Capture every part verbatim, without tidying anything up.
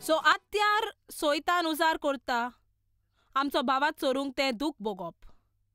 So आत्यार सोयतान उजार करता आमचो भावात चोरूंक तें दूख भोगप.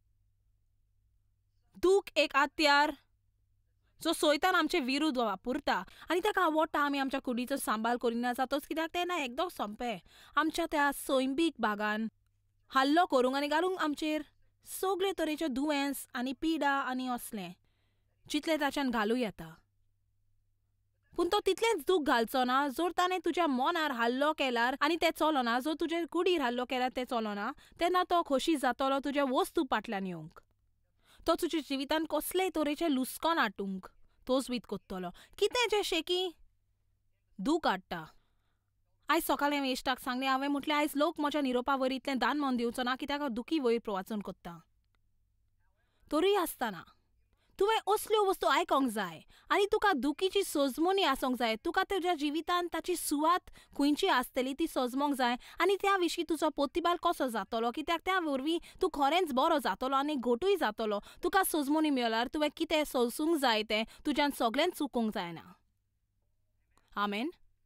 दूख एक आत्यार जो सोयतान आमचे विरुद्ध वापरता आनी ताका आवडटा आमी आमच्या कुडीचो सांबाळ करिना जातोच कित्याक तेन्ना एकदम सोंपें आमच्या त्या सैमीक भागान हल्लो करूंक आनी घालूंक आमचेर सगळे तरेचे दुयेंस आनी पिडा आनी असलें जितलें ताच्यान घालूं येता. पूण तो तितलेंच दूख घालचो ना जोर ताणें तुज्या मनार हल्लो केल्यार आनी तें चलोना, जो तुजे कुडीर हल्लो केल्यार तें चलोना, तेन्ना तो खोशी जातलो तुज्या वस्तू फाटल्यान येवंक. तो तुज्या जिवितान कसलेय तरेचें लुस्कान हाडूंक तोच बीत कोत्तलो. कितें जें शेकी दूख हाडटा. आयज सकाळीं हांवें इश्टाक सांगलें, हांवें म्हटलें आयज लोक म्हज्या निरोपा वयर इतलें दान मन दिवचो ना कित्याक हांव दुखी वयर वाचून कोत्ता. तरी आसतना तुवें असल्यो वस्तू आयकोंक जाय आनी तुका दुखीची सोजमोनी आसूंक जाय. तुका तुज्या जिवितान ताची सुवात खंयची आसतली ती सोजमोंक जाय आनी त्या विशीं तुजो पोर्तुबाल कसो जातलो कित्याक त्या वरवीं तूं खरेंच बरो जातलो आनी घोटूय जातलो. तुका सोजमोनी मेळल्यार तुवें कितें सोंसूंक जाय तें तुज्यान सगळेंच चुकोवंक जायना. आमेन.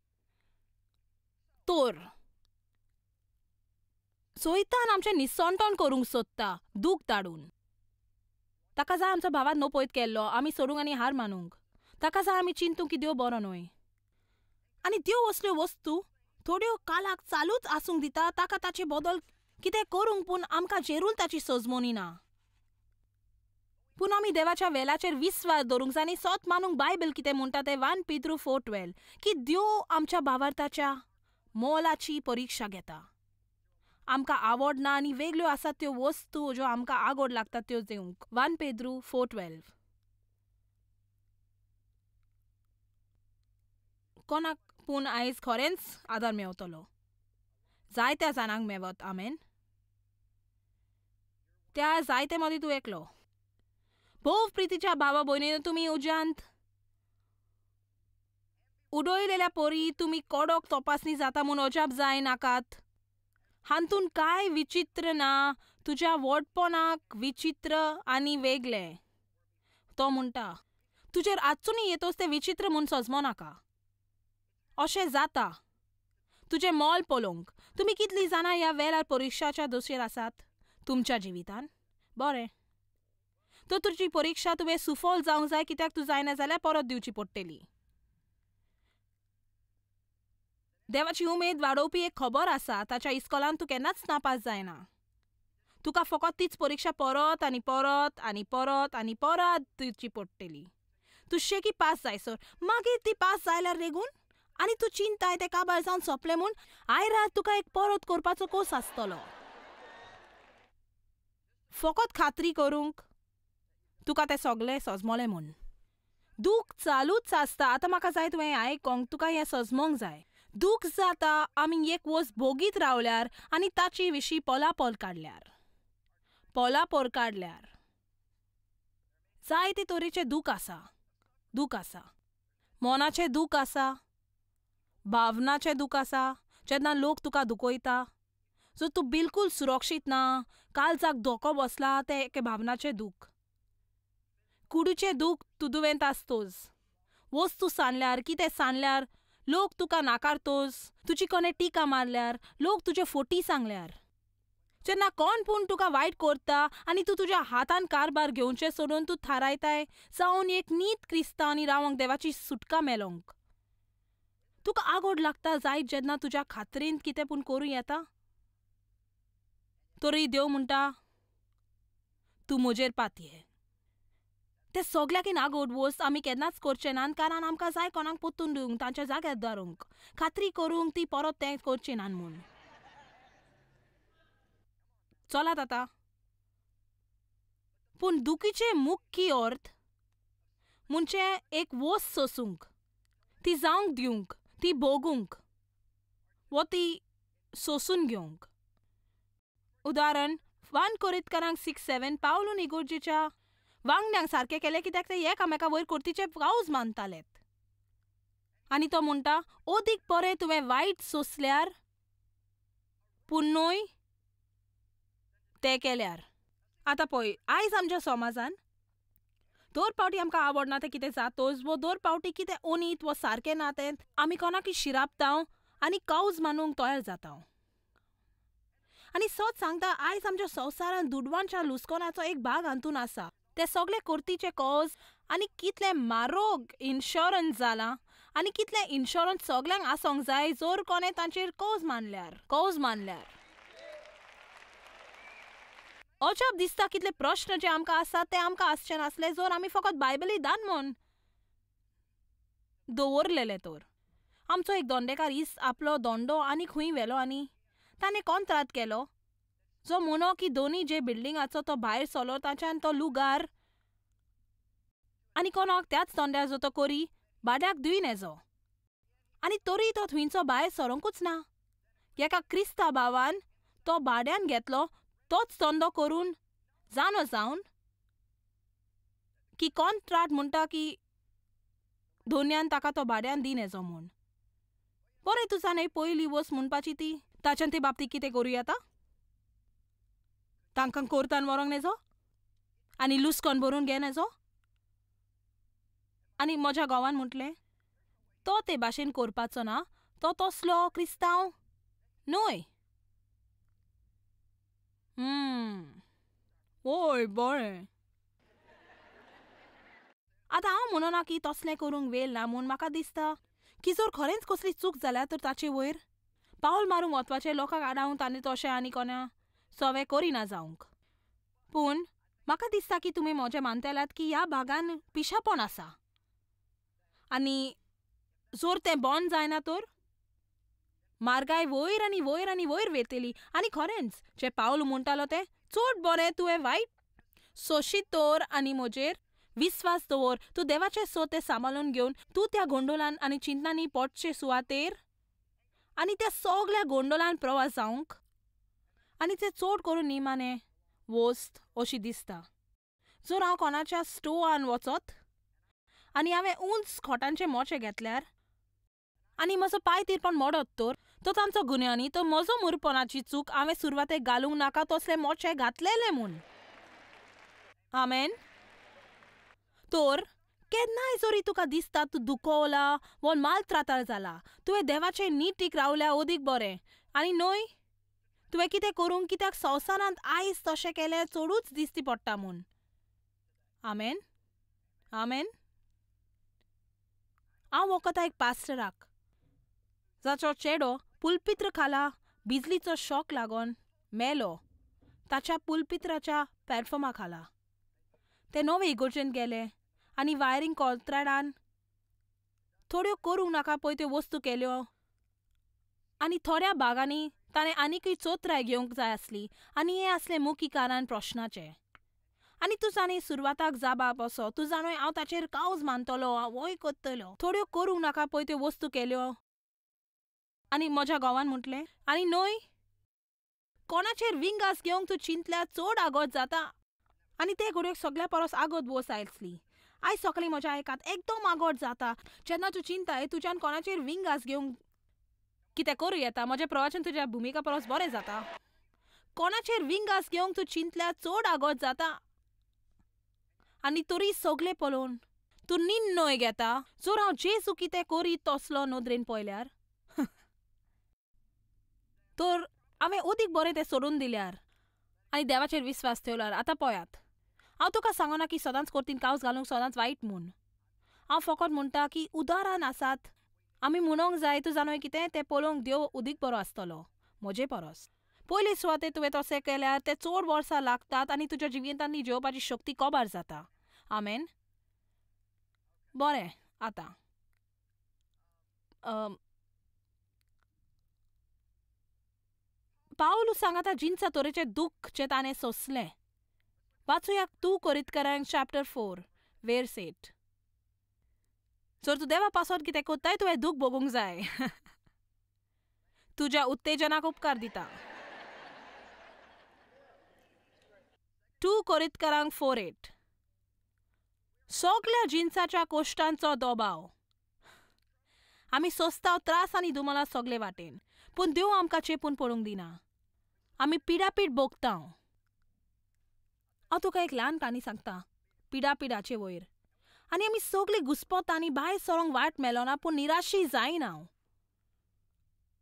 तोर सोयतान आमचें निसंतोण करूंक सोदता दूख धाडून. ताका जाय आमचो भावान नो पयत केल्लो आमी सोडूंक आनी हार मानूंक. ताका जाय आमी चिंतूंक की देव बरो न्हय आनी देव असल्यो वस्तू थोड्यो काळाक चालूच आसूंक दिता. ताका ताचे बदल कितें करूंक पूण आमकां जेरूल ताची सोजमोनी ना. पूण आमी देवाच्या वेलाचेर विस्वास दवरूंक जाय आनी सोत मानूंक बायबल कितें म्हणटा तें वन पेद्रू फोर ट्वेल्व की देव आमच्या भावार्थाच्या मोलाची परिक्षा घेता. आमकां आवडना आनी वेगळ्यो आसात त्यो वस्तू ज्यो आमकां आगोड लागतात त्यो दिवंक. वन पेद्रू फोर ट्वेल्व. कोणाक पूण आयज खरेंच आदार मेवतलो. जायत्या जाणांक मेवत. आमेन. त्या जायते मदीं तूं एकलो. भोव प्रितीच्या भावा भयणीनो, तुमी उज्यांत उडयलेल्या पोरी तुमी कडक तपासणी जाता म्हूण अजाप जाय नाकात. हातूंत कांय विचित्र ना. तुज्या व्हडपणाक विचित्र आनी वेगळें. तो म्हणटा तुजेर आजूनय येतोच तें विचित्र म्हूण सजमो नाका. अशें जाता तुजें मोल पळोवंक. तुमी कितलीं जाणां ह्या वेळार परिक्षाच्या दोशेर आसात तुमच्या जिवितान? बरें. तो तुजी परिक्षा तुवें सुफल जावंक जाय कित्याक तूं जायना जाल्यार परत दिवची पडटली. देवाची उमेद वाडोवपी एक खबर आसा. ताच्या इस्कॉलान तूं केन्नाच नापास जायना. तुका फकत तीच परिक्षा परत आनी परत आनी परत आनी परत दिवची पडटली. तूं शेकी पास जायसर मागीर ती पास जाल्यार लेगून आनी तूं चिंताय तें काबार जावन सोंपलें म्हूण आयरात तुका एक परत करपाचो कोर्स आसतलो. फकत खात्री करूंक तुका तें सगळें सजमलें म्हूण. दूख चालूच आसता. आतां म्हाका जाय तुवें आयकोंक. तुका हें सजमोंक जाय. दूख जाता आमी एक वस्त भोगीत रावल्यार आनी ताची विशीं पोलापोल काडल्यार पोलापोल काडल्यार जायते तरेचे दूख आसा. दूख आसा मोनाचें दूख आसा, भावनाचें दूख आसा. जेन्ना लोक तुका दुखयता जो तूं बिलकूल सुरक्षीत ना, काळजाक धोको बसला, तें एके भावनाचें दूख. कुडीचें दूख तूं दुयेंत आसतोच. वस्तू सांडल्यार कितें सांडल्यार लोक तुका नाकारतोच. तुजी कोणें टिका मारल्यार, लोक तुजे फोटी सांगल्यार. जेन्ना कोण पूण तुका वायट करता आनी तूं तुज्या हातान कारभार घेवचें सोडून तूं थारायताय जावन एक नीत क्रिस्तांवांनी रावंक देवाची सुटका मेळोवंक. तुका आगोड लागता जायत जेन्ना तुज्या खात्रींत कितें पूण करूं येता. तरी देव म्हणटा तूं म्हजेर पातये. तें सगळ्याकीन आगोड वस्त आमी केन्नाच करचें ना कारण आमकां जाय कोणाक पोत्तून दिवंक, तांच्या जाग्यार धरूंक, खात्री करूंक ती परत तें करचें ना म्हूण. चलात आतां. पूण दुखीचे मुख्य अर्थ म्हणजे एक वस्त सोसूंक, ती जावंक दिवंक, ती भोगूंक वो ती सोसून घेवंक. उदाहरण वन कोरिंथकारांक सिक्स सेवन पावलून इगोर्जेच्या वांगड्यांक सारकें केलें कित्याक ते एकामेका वयर करतीचे गावज मानतालेत. आनी तो म्हणटा ओदीक बरें तुवें वायट सोंसल्यार पूण न्हय तें केल्यार. आतां पळय, आयज आमच्या समाजान दर पावटी आमकां आवडना तें कितें जातोच वो दर पावटी कितें ओनीत वो सारकें ना तें आमी कोणाकय शिरापतांव आनी कावज मानूंक तयार जाता. आनी सत सांगता आयज आमच्या संवसारान दुडवांच्या लुस्कोनाचो एक भाग हातून आसा. ते सगळे कुर्तीचे कॉज आनी कितले म्हारग इन्शुरन्स जाला आनी कितले इन्शुरन्स सगल्यांक आसोंक जाय जोर कोणें तांचेर कॉज मानल्यार कॉज मानल्यार अजाप दिसता कितले प्रश्न जे आमकां आसात ते आमकां आसचे नासले जोर आमी फकत बायबली दान म्हूण दवरलेले तर. आमचो एक दोंडेकार इस आपलो दोंडो आनी खंय व्हेलो आनी ताणें कॉन्त्रात केलो जो म्हणो की दोनी जे बिल्डिंगाचो तो भायर सरलो ताच्यान तो लुगार आनी कोणाक त्याच दोंड्यार जो तो कोरी भाड्याक दिवन येजो. आनी तरी तो थंयचो भायर सरोंकूच ना. एका क्रिस्तांव भावान तो भाड्यान घेतलो तोच धंदो करून जाणो जावन की कॉन्ट्राक्ट म्हणटा की दोनयान ताका तो भाड्यान दिन येजो म्हूण. बरें तूं जाणा पयली वस्त म्हणपाची ती ताच्यान ते बाबतींत कितें करूं येता. तांकां कोर्टान व्हरोंक नेजो आनी लुस्कोन भरून घेवन येजो. आनी म्हज्या घोवान म्हटलें तो ते भाशेन करपाचो ना. तो तसलो क्रिस्तांव न्हय. ओय बरें. आतां हांव म्हणना की तसलें करूंक वेल ना म्हूण म्हाका दिसता की जर खरेंच कसली चूक जाल्या तर ताचे वयर पावल मारूंक वचपाचें लोकांक आडावन ताणें तशें आनी कोणा सवें करिना जावंक. पूण म्हाका दिसता की तुमी म्हजें मानतल्यात की ह्या भागान पिशापण आसा आनी जोर तें बंद जायना तर मारगाय वयर आनी वयर आनी वयर वेतली. आनी खरेंच जें पावल म्हणटालो तें चड बरें तुवें वायट सोशीत दवर आनी म्हजेर विस्वास दवर. तूं देवाचें सो तें सांबाळून घेवन तूं त्या गोंडोलान आनी चिंतनांनी पोटचे सुवातेर आनी त्या सगळ्या गोंडोलान प्रवास जावंक आनी तें चड करून निमाणें वस्त अशी दिसता. जर हांव कोणाच्या स्टोवान वचत आनी हांवें उंच खोटांचे मोचे घेतल्यार आनी म्हजो पांय तिरपण मोडत तर तो तांचो गुन्यांव न्ही. तो म्हजो मुरपणाची चूक हांवें सुरवातेक घालूंक नाका तसले मोचे घातलेले म्हूण. आमेन. तर केन्नाय जरी तुका दिसता तूं दुखवला वा मालत्राताळ जाला तुवें देवाचें निटीक रावल्या अदीक बरें. आनी न्हय तुवें कितें करूंक कित्याक संवसारांत आयज तशें केलें चडूच दिसती पडटा म्हूण. आमेन. आमेन. हांव वखदां एक पास्टराक जाचो चेडो पुलपित्र खाला बिजलीचो शॉक लागून मेलो ताच्या पुलपित्राच्या प्लॅटफॉर्मा खाला. ते नवे इगोर्जेंत गेले आनी वायरींग कॉन्ट्रॅक्टान थोड्यो करूंक नाका पळय त्यो वस्तू केल्यो आनी थोड्या भागांनी ताणें आनीकय चोत्राय घेवंक जाय आसली आनी हें असलें मुख्य कारण प्रश्नाचें. आनी तूं जाणें सुरवाताक जाबाप असो तूं जाणय हांव ताचेर कावज मानतलो वय करतलो थोड्यो करूंक नाका पळय त्यो वस्तू केल्यो. आनी म्हज्या घोवान म्हटलें आनी न्हय कोणाचेर विंगास घेवंक तूं चिंतल्यार चड आगोत जाता. आनी ते घडये सगळ्या परस आगोत वस्त आयसली. आयज सकाळीं म्हज्या आयकात एकदम आगोट जाता जेन्ना तूं चिंताय तुज्यान कोणाचेर विंगास घेवंक कितें करूं येता. म्हजें प्रवचन तुज्या भुमिका परस बरें जाता. कोणाचेर विंगास घेवंक तूं चिंतल्यार चड आगोत जाता आनी तरी सगळें पळोवन तूं निर्णय घेता जर हांव जेजू कितें करीत तसलो नदरेन पळयल्यार तर हांवें अदीक बरें तें सोडून दिल्यार आनी देवाचेर विस्वास ठेवल्यार. आतां पळयात हांव तुका सांगना की सदांच करतीन कावज घालूंक सदांच वायट म्हूण. हांव फकत म्हणटा की उदारान आसात आमी म्हणूंक जाय तूं जाणय कितें तें पळोवंक देव अदीक बरो आसतलो म्हजे परस. पयले सुवातेर तुवें तशें केल्यार ते चड वर्सां लागतात आनी तुज्या जिवितांनी जेवपाची शक्ती कोबार जाता. आमेन. बरें. आतां पावलू सांगाता जिनसा तोरेचे दुख जे ताणें सोंसलें. वाचुयाक तूं कोरिंथीयांक चॅप्टर फोर वर्स एट. जर तूं देवा पासत कितें कोत्ताय तुवें दूख भोगूंक जाय. तुज्या उत्तेजनाक उपकार दिता. टू कोरिंथीयांक फोर एट. सगळ्या जिन्साच्या कोश्टांचो दोबाव आमी सोंसताव त्रास आनी दुमाला सगळे वाटेन पूण देव आमकां चेपून पडूंक दिना. आमी पिडापीड भोगताव. हांव तुका एक ल्हान काणी सांगता पिडापिडाचे वयर. आनी आमी सगळीं घुस्पत आनी भायर सरोंक वाट मेळना पूण निराशी जायना.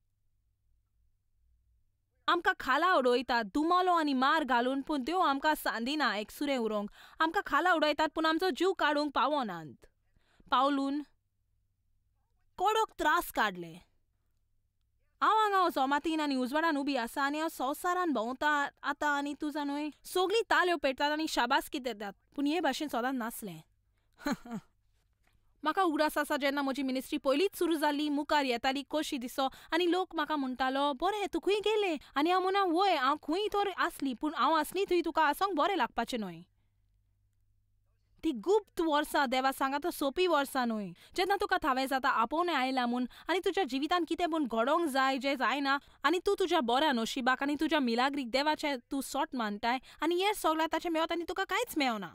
आमकां खाला उडयतात दुमालो आनी मार घालून, पूण त्यो आमकां सांदिना एकसुरें उरोवंक. आमकां खाला उडयतात पूण आमचो जीव काडूंक पावनात. पावलून कडक त्रास काडले. हांव हांगा जमातीन आनी उजवाडान उबी आसा आनी हांव संवसारान भोंवता आतां आनी तूं जाणय सगळीं ताल्यो पेटतात आनी शाबासकी दितात, पूण हे भाशेन सदांच नासलें. म्हाका उगडास आसा जेन्ना म्हजी मिनिस्ट्री पयलींच सुरू जाल्ली, मुखार येताली कशी दिसो आनी लोक म्हाका म्हणटालो बरें तूं खंय गेलें आनी हांव म्हणा वय हांव खंय तर आसली पूण हांव आसली थंय तुका आसोंक बरें लागपाचें न्हय. ती गुप्त वर्सां देवा सांगा तो सोंपी वर्सां न्हय, जेन्ना तुका थावें जाता आपोवणें आयलां म्हूण आनी तुज्या जिवितांत कितें पूण घडोवंक जाय जें जायना आनी तूं तुज्या बऱ्या नशिबाक आनी तुज्या मिलाग्रीक देवाचें तूं सोट मानताय आनी हेर सगळें ताचें मेवत आनी तुका कांयच मेवना.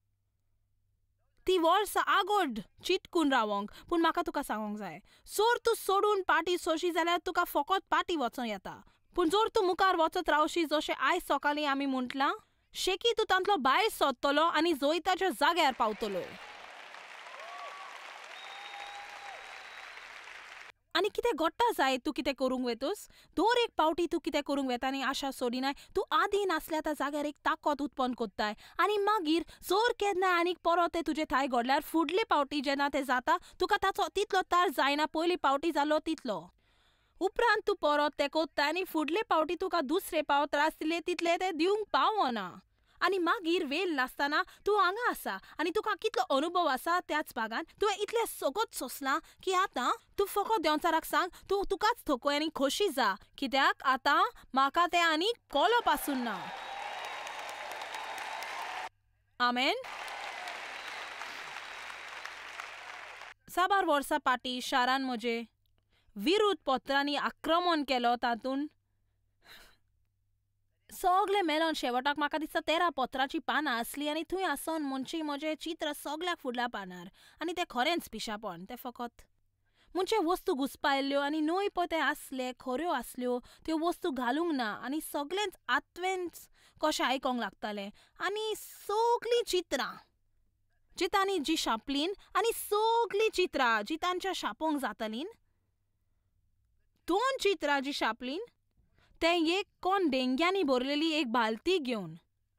ती वर्सां आगोड चिटकून रावंक, पूण म्हाका तुका सांगूंक जाय जर तूं सोडून पाटी सोशी जाल्यार तुका फकत पाटी वचों येता, पूण जर तूं मुखार वचत रावशी जशें आयज सकाळीं आमी म्हटलां शेकी तूं तांतलो भायर सोदतलो आनी जोयताच्या जाग्यार पावतलो. आनी कितें घडटा जायत तूं कितें करूंक वेतूस, दर एक पावटी तूं कितें करूंक वेता आनी आशा सोडिनाय तूं आदीं नासल्या त्या जाग्यार एक ताकद उत्पन्न कोत्ताय आनी मागीर जर केन्नाय आनीक परत तें तुजें थाय घडल्यार फुडले पावटी जेन्ना तें जाता तुका ताचो तितलो त्रास जायना पयली पावटी जालो तितलो. उपरांत तूं परत तें कोत्ता आनी फुडले पावटी तुका दुसरे पाव त्रास दिले तितले तें दिवंक पावना. आनी मागीर वेल नासतना तूं हांगा आसा आनी तुका कितलो अनुभव आसा त्याच भागान तुवें इतलें सगळं सोंसलां की आतां तूं फकत देंवचाराक सांग तूं तुकाच थकय आनी खोशी जा, कित्याक आतां म्हाका तें आनी कोलो पासून ना. आमेन. साबार वर्सां पाटी शारान म्हजे विरुद्ध पत्रांनी आक्रमण केलो तातूंत सगळें मेलोन शेवटाक म्हाका दिसता तेरा पत्राची पानां आसलीं आनी थंय आसोन मुंची म्हजें चित्र सगळ्याक फुडल्या पानार आनी तें खरेंच पिशापण. तें फकत मुंचे वस्तू घुसपायल्ल्यो आनी न्हय पळय ते आसले खऱ्यो आसल्यो त्यो वस्तू घालूंक ना आनी सगळेंच आत्वेंच कशें आयकोंक लागतालें आनी सगळीं चित्रां जितांनी जीं छापलीं आनी सगळीं चित्रां जीं तांच्या छापोवंक जातालीं, दोन चित्रां जीं छापलीं तें एक कोण डेंग्यांनी भरलेली एक बालती घेवन.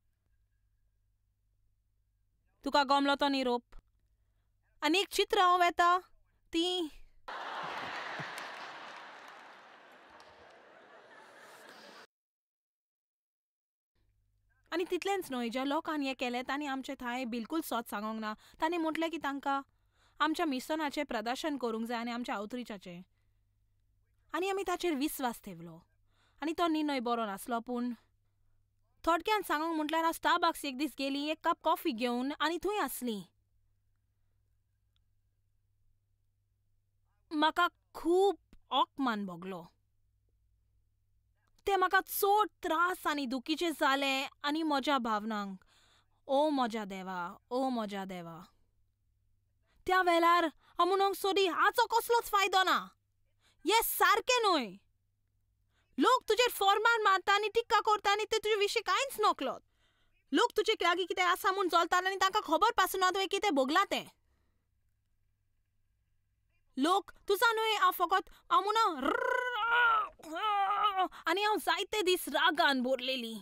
तुका गमलो तो निरोप. आनी एक चित्र हांव येता ती आनी तितलेंच न्हय ज्या लोकांनी हें केलें तांणी आमचें थंय बिलकूल सोत सांगोंक ना. तांणी म्हटलें की तांकां आमच्या मिशनाचें प्रदर्शन करूंक जाय आनी आमच्या आउटरीचाचें आनी आमी ताचेर विस्वास ठेवलो आनी तो निर्णय बरो नासलो. पूण थोडक्यान सांगूंक म्हटल्यार हांव स्टारबक्स एक दीस गेलीं एक कप कॉफी घेवन आनी थंय आसलीं. म्हाका खूब अपमान भोगलो. तें म्हाका चड त्रास आनी दुखीचें जालें आनी म्हज्या भावनांक ओ म्हज्या देवा ओ म्हज्या देवा. त्या वेळार हांव म्हणूंक सोदी हाचो कसलोच फायदो ना, हें सारकें न्हय. लोक तुजेर फॉर्मान मारता आनी टिक्का करता आनी ते तुजे विशीं कांयच नकळत. लोक तुजे लागीं कितें आसा म्हूण चलतात आनी तांकां खबर पासून ना तुवें कितें भोगलां तें. लोक तुजा न्हय हांव फकत हांव म्हणून आनी हांव जायते दीस रागान भरलेली.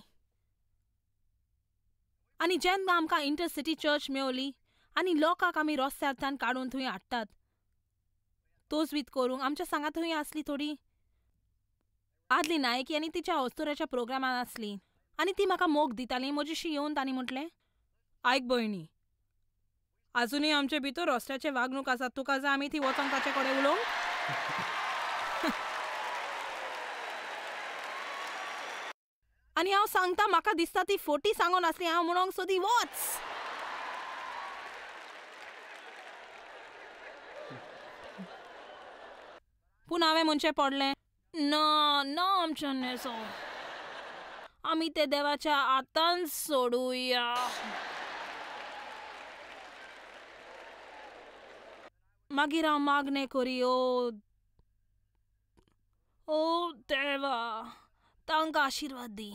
आनी जेन्ना आमकां इंटरसिटी चर्च मेवली आनी लोकांक आमी रस्त्यार काडून थंय हाडटात तोजवीत करूंक आमच्या सांगा थंय आसली थोडी आदली नायकी आनी तिच्या अस्तुऱ्याच्या प्रोग्रामान आसली आनी ती म्हाका मोग दिताली. म्हजीशी येवन तांणी म्हटलें आयक भयणी, आजुनूय आमचे भितर रस्त्याचे वागणूक आसात. तुका जाय आमी थी वचोन ताचे कडेन उलोवंक. आनी हांव सांगता म्हाका दिसता ती फोटी सांगून आसली. हांव म्हणोंक सोदी वच. पूण हांवें म्हणचें पडलें ना ना आमच्या नेसो आमी ते देवाच्या हातांत सोडुया. मागीर हांव मागणें करी ओ ओ देवा तांकां आशिर्वाद दी.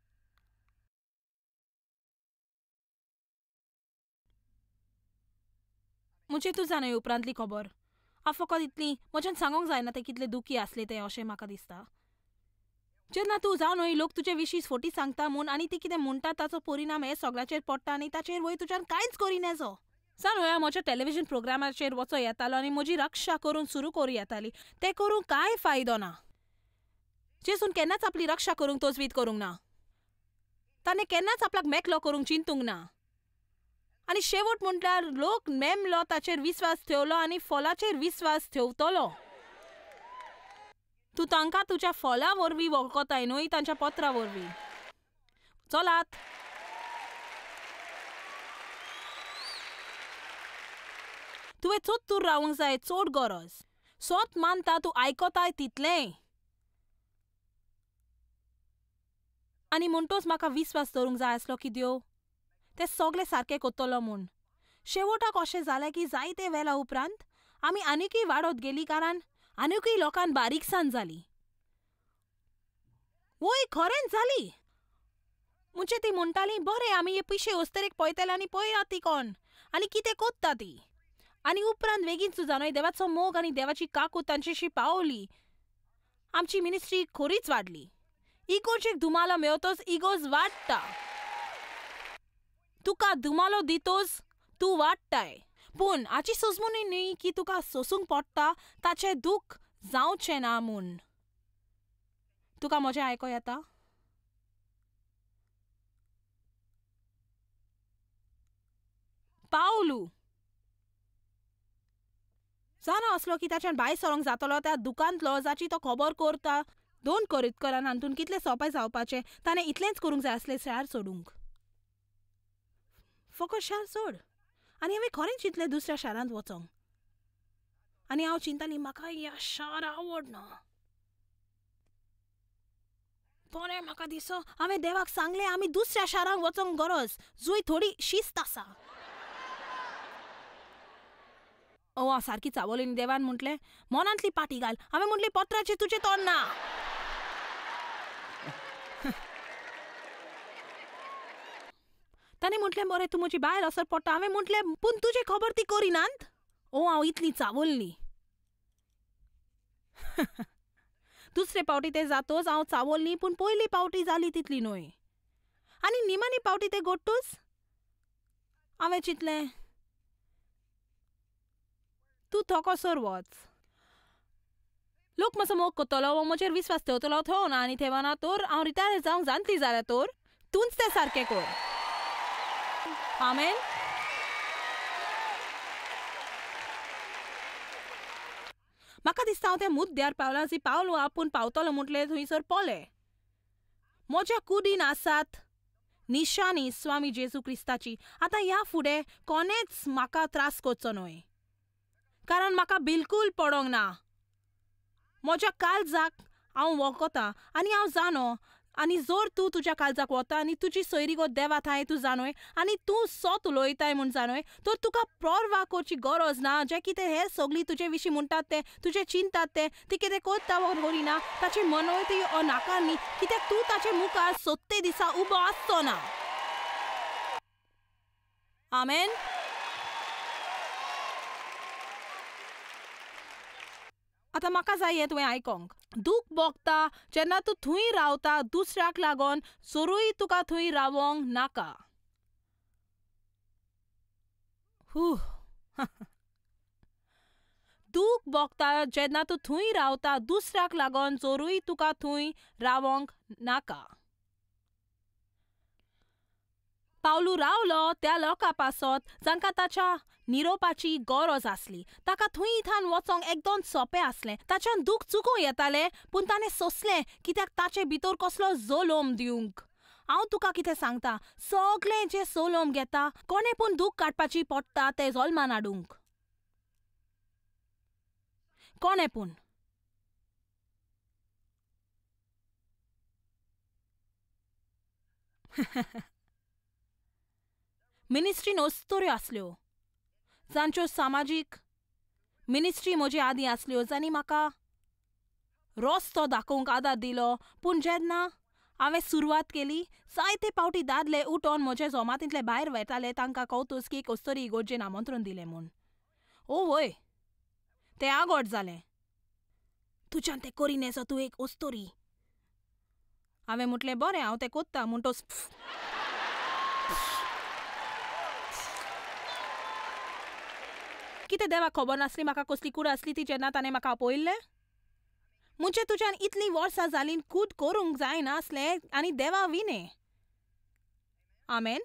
म्हणजे तूं जाणय उपरांतली खबर. हांव फकत इतली म्हज्यान सांगूंक जायना ते कितले दुखी आसले ते अशें म्हाका दिसता. जेन्ना तूं जावन न्हय लोक तुजे विशीं फोटी सांगता म्हूण आनी ती कितें म्हणटा ताचो परिणाम हे सगळ्याचेर पडटा आनी ताचेर वयर तुज्यान कांयच करिनासो. जावन ह्या म्हज्या टॅलिव्हिजन प्रोग्रामाचेर वचो येतालो आनी म्हजी रक्षा करून सुरू करूं येताली. तें करून कांय फायदो ना. जेसून केन्नाच आपली रक्षा करूंक तोजवीत करूंक ना. ताणें केन्नाच आपल्याक मेकलो करूंक चिंतूंक ना. आनी शेवट म्हटल्यार लोक मेमलो ताचेर विस्वास ठेवलो आनी फॉलाचेर विस्वास ठेवतलो. तूं तांकां तुज्या फॉला वरवीं वळखताय न्हय तांच्या पत्रा वरवीं. चलात. तुवें चोत्तूर रावूंक जाय चड गरज. सोत मानता तूं आयकोताय तितलें. आनी म्हणटोच म्हाका विस्वास दवरूंक जाय आसलो की देव तें सगळें सारकें कोत्तलो म्हूण. शेवटाक अशें जालें की जायते वेळा उपरांत आमी आनिकूय वाडत गेलीं कारण आनिकूय लोकांक बारीकसाण जाली. वय खरेंच जाली. म्हणजे ती म्हणटाली बरें आमी हे पिशे अस्तरेक पळयतले आनी पळयात ती कोण आनी कितें कोत्ता ती. आनी उपरांत बेगीन सुद्दां न्हय देवाचो मोग आनी देवाची काकूट तांचेशी पावली. आमची मिनिस्ट्री खरीच वाडली. इगोर्जेक धुमालो मेळटोच इगोज वाडटा. तुका धुमालो दितोच तूं वाडटाय. पूण हाची सोजमून न्हय की तुका सोसूंक पडटा ताचें दूख जावचें ना म्हूण. तुका म्हजें आयको येता? पावलू जाणो असलो की ताच्यान भायर सरोंक जातलो त्या दुकांतलो जाची तो खबर करता दोन करीत करान हातून कितलें सोंपें जावपाचें ताणें इतलेंच करूंक जाय आसलें शार सोडूंक. फकत शार सोड. आनी हांवें खरेंच चिंतलें दुसऱ्या शारांत वचोंक. आनी हांव चिंताली म्हाका ह्या शार आवडना. बरें म्हाका दिसो हांवें देवाक सांगलें आमी दुसऱ्या शारांत वचोंक गरज जंय थोडी शिस्त आसा. ओ हांव सारकी चावलें. देवान म्हटलें मनांतली पाटी घाल. हांवें म्हटलें पत्राचें तुजें तोंड ना. ताणें म्हटलें बरें तूं म्हजी बायल असर पडटा. हांवें म्हटलें पूण तुजी खबर ती करिनात. ओ हांव इतली चावल्ली. दुसरे पावटी ते जातोच हांव चावल्ली पूण पयली पावटी जाली तितली न्हय. आनी निमाणी पावटी ते घडटूच हांवें चिंतलें तूं थोकोसर वच. लोक म्हजो मोग कोत्तलो वो म्हजेर विस्वास ठेवतलो थंय ना आनी थेवना तर हांव रिटायर जावंक जाणटी जाल्यार तर तूंच तें सारकें कर. आमेन. म्हाका दिसता हांव त्या मुद्द्यार पावलां जी पावलो आपूण पावतलो म्हटलें थंयसर पोलें. म्हज्या कुडीन आसात निशाणी स्वामी जेजू क्रिस्ताची. आतां ह्या फुडें कोणेच म्हाका त्रास करचो न्हय कारण म्हाका बिलकूल पडोंक ना. म्हज्या काळजाक हांव वळखतां आनी हांव जाणो आनी जर तूं तुज्या काळजाक वता आनी तुजी सोयरी गो देवा थंय तूं जाणय आनी तूं सोत उलयताय म्हूण जाणय तर तुका परवा करची गरज ना. जें कितें हेर सगळीं तुजे विशीं म्हणटात तें तुजें चिंतात तें ती कितें करता वो करिना ताची मनोवती ओ नाकारनी कित्याक तूं ताचे मुखार सत्ते दिसा उबो आसचो ना. आमेन. आतां म्हाका जाय हें तुवें आयकोंक. दूख भोगता जेन्ना तूं थंय रावता दुसऱ्याक लागोन जरूय तुका थंय रावोंक नाका. दूख भोगता जेन्ना तूं थंय रावता दुसऱ्याक लागोन जरूय तुका थंय रावोंक नाका. पावलू रावलो त्या लोकां पासत जांकां ताच्या निरोपाची गरज आसली. ताका थंय थान वचोंक एकदम सोंपें आसलें. ताच्यान दूख चुकूं येतालें पूण ताणें सोंसलें कित्याक ताचे भितर कसलो जोलोम दिवंक. हांव तुका कितें सांगता सगळें जें सोलोम घेता कोणें पूण दूख काडपाची पडटा तें जल्मान हाडूंक. कोणें पूण. मिनिस्ट्रीन अस्तोऱ्यो आसल्यो जांच्यो सामाजीक मिनिस्ट्री म्हजे आदीं आसल्यो जांणी म्हाका रस्तो दाखोवंक आदार दिलो. पूण जेन्ना हांवें सुरवात केली जायते पावटी दादले उठोन म्हजे जमातींतले भायर वयताले तांकां कवतूस की कस्तुरी इगोर्जेन आमंत्रण दिलें म्हूण. ओ वय तें आगोट जालें. तुज्यान तें करिनेसो तूं एक अस्तोरी. हांवें म्हटलें बरें हांव तें कोत्ता म्हणटोच कितें देवाक खबर नासली म्हाका कसली कूड आसली ती जेन्ना ताणें म्हाका आपयल्लें? म्हणजे तुज्यान इतलीं वर्सां जालीं कूड करूंक जायनासलें आनी देवा विने. आमेन.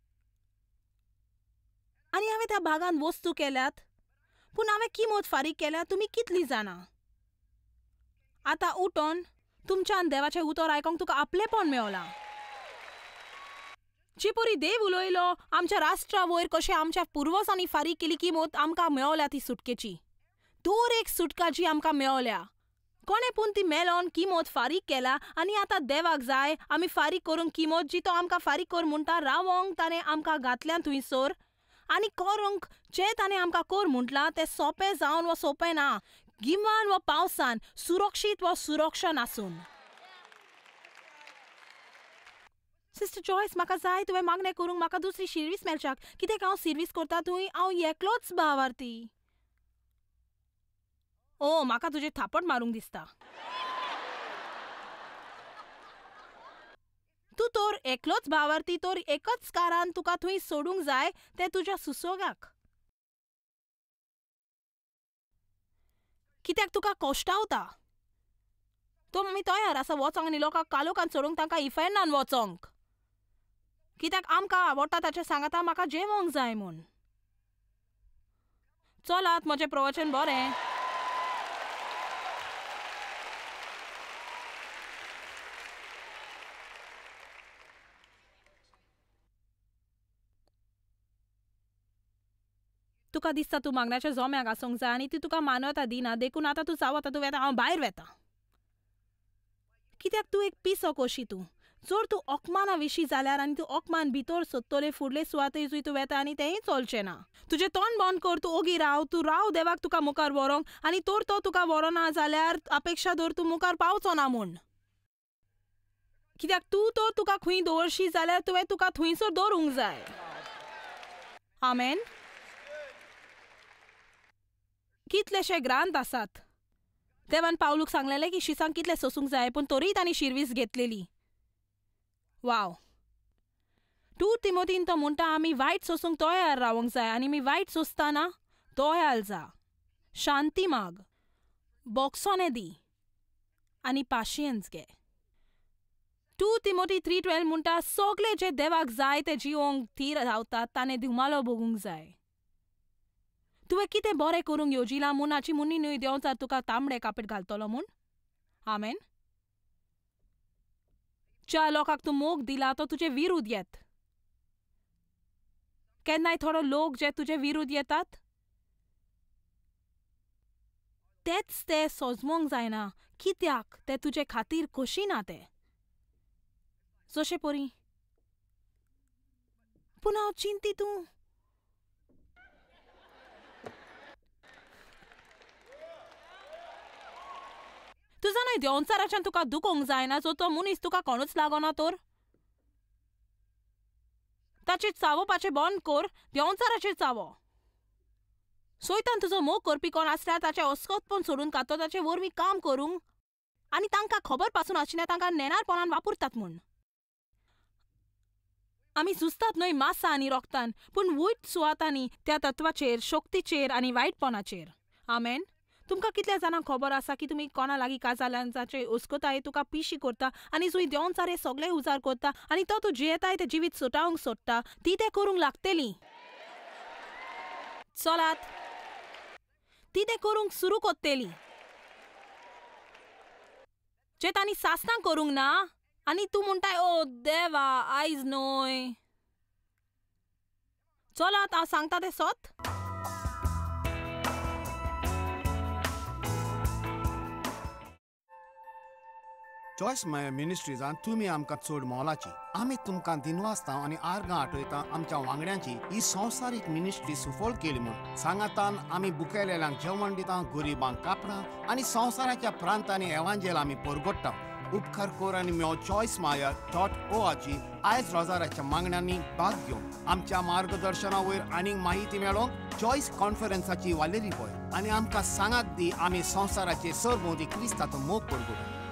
आनी हांवें त्या भागान वस्तू केल्यात, पूण हांवें किंमत फारीक केल्या तुमी कितलीं जाणां? आतां उठोन तुमच्यान देवाचें उतर आयकोंक तुका आपलेपण मेवलां. चिपोरी देव उलयलो आमच्या राष्ट्रा वयर कशें आमच्या पुर्वजांनी फारीक केली किंमत आमकां मेवल्या ती सुटकेची. दर एक सुटका जी आमकां मेवल्या कोणें पूण ती मेलोन किंमत फारीक केला आनी आतां देवाक जाय आमी फारीक करूंक किंमत जी तो आमकां फारीक कर म्हणटा रावोंक ताणें आमकां घातल्या थंयसर आनी करूंक जें ताणें आमकां कर म्हटलां तें सोंपें जावन वा सोंपें ना, गिमान वा पावसान, सुरक्षीत वा सुरक्षण आसून. सिस्टर जॉयस म्हाका जाय तुवें मागणें करूंक म्हाका दुसरी शिर्वीस मेळच्याक कित्याक हांव सर्वीस करता थंय हांव एकलोच भावार्थी. ओ म्हाका तुजें थापट मारूंक दिसता. तूं तर एकलोच भावार्थी तर एकच कारण तुका थंय सोडूंक जाय तें तुज्या सुसोगाक. कित्याक तुका कोश्टावता. तो आमी तयार आसा वचोंक आनी लोकांक कालोखान सोडूंक तांकां इफेंडान वचोंक. कित्याक आमकां आवडटा ताचें सांगता म्हाका जेवंक जाय म्हूण. चलात म्हजें प्रवचन बरें. तुका दिसता तूं मागण्याच्या जोम्याक आसूंक जाय आनी ती तुका मानवता दिना देखून आतां तूं चावता तूं वेता हांव भायर वेता. कित्याक तूं एक पिसो कशी तूं. जर तूं ओकमाना विशीं जाल्यार आनी तूं ओकमान भितर सोदतले फुडले सुवातेर तूं वेता आनी तेंय चलचें ना. तुजें तोंड बंद कर तूं ओगी राव तूं राव देवाक तुका मुखार व्हरोंक आनी तर तो तुका व्हरोना जाल्यार अपेक्षा दवर तूं मुखार पावचो ना म्हूण. कित्याक तूं तर तुका खंय दवरशी जाल्यार तुवें तुका थंयसर दवरूंक जाय. आमेन. कितलेशे ग्रांथ आसात. देवान पावलूक सांगलेलें की शिसांक कितलें सोसूंक जाय पूण तरीय तांणी शिर्वीस घेतलेली. वाव. टू तिमोथीन तो म्हणटा आमी वायट सोसूंक तयार रावंक जाय आनी आमी वायट सोंसतना दयाळ जा, शांती माग, बोगसोने दी आनी पाशियन्स घे. टू तिमोथी थ्री ट्वेल्व म्हणटा सगळे जे देवाक जाय ते जिवोंक थीर रावतात ताणें धुमालो भोगूंक जाय. तुवें कितें बरें करूंक येवजिलां म्हूण हाची मुनी न्हय देंवचार तुका तांबडे कापीट घालतलो म्हूण. आमेन. ज्या लोकांक तूं मोग दिला तो तुजे विरुद्ध येत. केन्नाय थोडो लोक जे तुजे विरुद्ध येतात तेच ते सोजमोंक जायना कित्याक ते तुजे खातीर खोशी ना ते. जशें परी पूण हांव चिंतीतूं तूं जाणाय देंवचाराच्यान तुका दुखोवंक जायना जो तो मनीस तुका कोणूच लागना तर ताचेर चावोवपाचें बंद कर देंवचाराचेर चावो. सैतान तुजो मोग करपी कोण आसल्यार ताचें अस्कोतपण सोडून काडतो ताचे वरवीं काम करूंक आनी तांकां खबर पासून आशिल्लें तांकां नेनारपणान वापरतात म्हूण. आमी झुजतात न्हय मांसा आनी रोगतान पूण वैट सुवातांनी त्या तत्वाचेर शक्तीचेर आनी वायटपणाचेर. आमेन. तुमकां कितल्या जाणांक खबर आसा की तुमी कोणा लागीं काजाल्यान जाचे उस्कोताय तुका पिशी करता आनी जुंय देंवचार हे सगळे उजार करता आनी तो तूं जियेताय तें जिवीत सुटावंक सोदता ती तें करूंक लागतली. चलात. ती तें करूंक सुरू कोत्तेली. जे तांणी सासणां करूंक ना आनी तूं म्हणटाय ओ देवा आयज न्हय. चलात हांव सांगता तें सोत. चॉयस माय मिनिस्ट्रीजान तुमी आमकां चड मोलाची. आमी तुमकां दिनवासता आनी आर्गां आठयता आमच्या वांगड्यांची ही संवसारीक मिनिस्ट्री सुफोल केली म्हूण. सांगातान आमी बुकेलेल्यांक जेवण दिता, गरिबांक कापडां आनी संवसाराच्या प्रांतांनी एवांजेल आमी परगोडटा. उपकार कर आनी मेळ चॉयस मायर डॉट ओ आरजी आयज रोजाराच्या मागण्यांनी भाग घेवन आमच्या मार्गदर्शना वयर आनीक माहिती मेळोवंक चॉयस कॉन्फरन्साची वालेरी पळय आनी आमकां सांगात दी आमी संवसाराचे सरभोंवडी क्रिस्ताचो मोग परगोडूं.